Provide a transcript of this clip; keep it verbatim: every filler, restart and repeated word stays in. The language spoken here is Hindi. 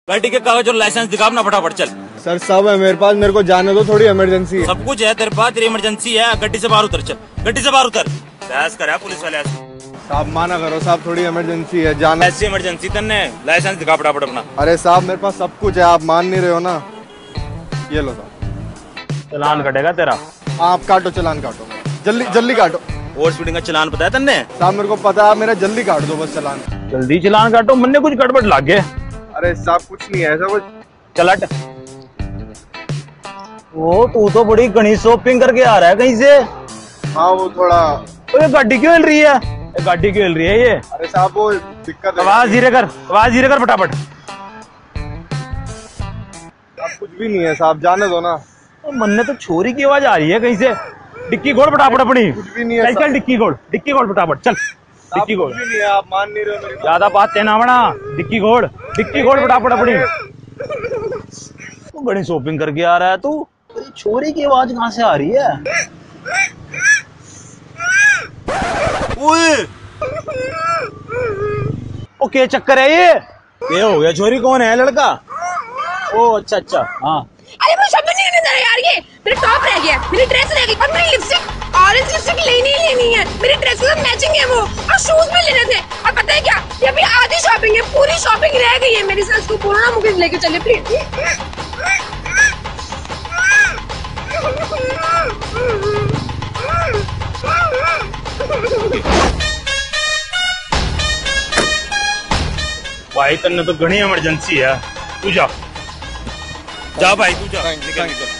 गाड़ी के कागज और लाइसेंस दिखा अपना फटाफट चल। सर सब है मेरे पास, मेरे को जाने दो, थोड़ी इमरजेंसी है। सब कुछ है तेरे पास, तेरी इमरजेंसी है। गड्डी से बाहर उतर, चल गड्डी से बाहर उतर। बहस कर पुलिस वाले। साहब माना करो साहब, थोड़ी इमरजेंसी है, जाना। ऐसी इमरजेंसी तन्ने लाइसेंस दिखा फटाफट अपना। अरे साहब मेरे पास सब कुछ है, आप मान नहीं रहे हो ना। ये लो साहब। चलान कटेगा तेरा। आप काटो, चलान काटो, जल्दी जल्दी काटो। ओवर स्पीडिंग का चलान पता है तन्ने? साहब मेरे को पता है, आप मेरा जल्दी काट दो बस चलान। जल्दी चलान काटो, मन्ने कुछ गड़बड़ लग गया। अरे साहब कुछ नहीं है ऐसा कुछ। चल हट। वो तू तो बड़ी घनी शॉपिंग करके आ रहा है कहीं से। हाँ वो थोड़ा। ये गाड़ी क्यों हिल रही है? ये गाड़ी क्यों हिल रही है ये? अरे साहब वो दिक्कत है। आवाज धीरे कर, आवाज धीरे कर फटाफट। अब कुछ भी नहीं है साहब, जाने दो ना। तो मन्ने तो छोरी की आवाज आ रही है कहीं से। डिक्की खोल फटाफट अपनी। कुछ भी नहीं है। चल चल डिक्की खोल, डिक्की खोल फटाफट चल। डिक्की खोल। कुछ भी नहीं है, आप मान नहीं रहे हो मेरी बात। ज्यादा बात है ना बना। डिक्की खोल, डिक्की खोल फटाफट अपनी। तू बड़ी शॉपिंग करके आ रहा है तू। छोरी की आवाज कहाँ से आ रही है? ओके चक्कर है ये। ये हो गया, छोरी कौन है? लड़का। ओ अच्छा अच्छा हाँ। अरे वो शब्द नहीं नजर आ यार, ये मेरा टॉप रह गया, मेरी ड्रेस रह गई और मेरी लिपस्टिक, ऑरेंज लिपस्टिक लेनी ही लेनी है। मेरी ड्रेस के साथ मैचिंग है वो, और शूज भी लेने थे। और पता है क्या, ये अभी आधी शॉपिंग है, पूरी शॉपिंग रह गई है मेरी। सर को बोलो ना मुझे लेके चले प्लीज। भाई तन्ने तो घनी इमरजेंसी है, तू जा जा भाई, तू जा निकल निकल।